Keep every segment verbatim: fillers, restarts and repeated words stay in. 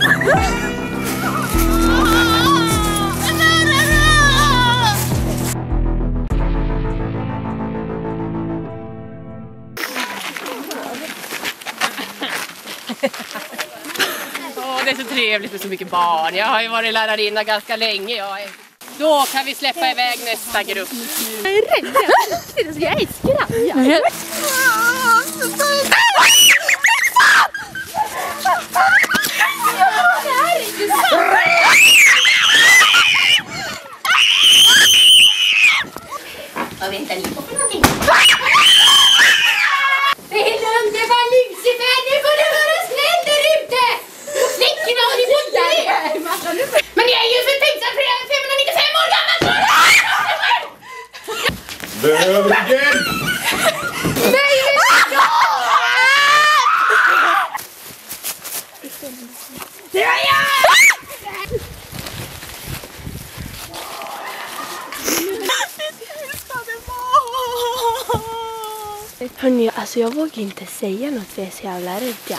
Åh, det är så trevligt med så mycket barn. Jag har ju varit lärarinna ganska länge. Jag är... Då kan vi släppa iväg nästa grupp. Jag är rädd. Jag är skraj. Vad väntar ni på för någonting? Det är lugnt, det var Lucifer. Nu får du vara snäll där ute. Flickorna har ni fått där. Men jag är ju för tänksamt för jag är femhundranittiofem år gammal. Behöver du hjälp? Nej, det var jag! Hörrni, alltså jag vågar inte säga något för jag är så jävla rädd. Ja.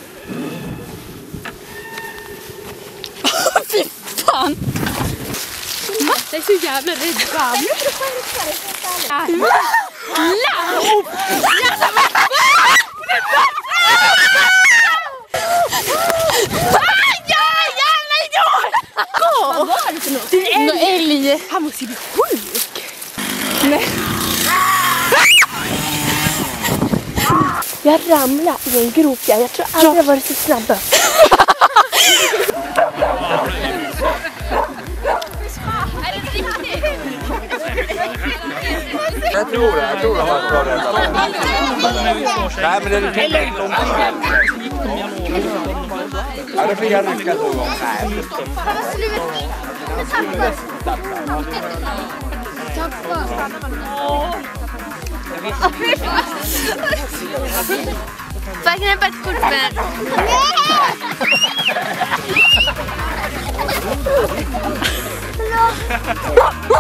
Fy fan! Jag är så jävla rädd. Vad var det för något? Det är en älg. Han måste ju bli sjuk. Nej. Jag ramlade i en grop. Jag tror aldrig jag varit så snabb. Jag tror det, jag tror det har bra rätt. Nej, men det är tillräckligt lång tid. Ja, det fick jag rycka två gånger. Nej. Får jag knäppa ett kort med? Nej!